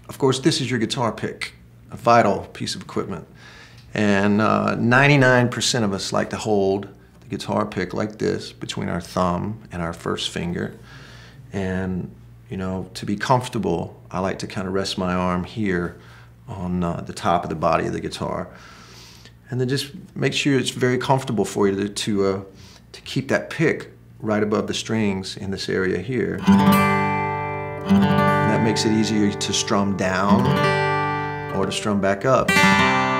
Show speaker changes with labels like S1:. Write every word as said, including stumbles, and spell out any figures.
S1: Of course, this is your guitar pick, a vital piece of equipment. And ninety-nine percent uh, of us like to hold the guitar pick like this between our thumb and our first finger. And, you know, to be comfortable, I like to kind of rest my arm here on uh, the top of the body of the guitar. And then just make sure it's very comfortable for you to, to, uh, to keep that pick right above the strings in this area here. And that makes it easier to strum down or to strum back up.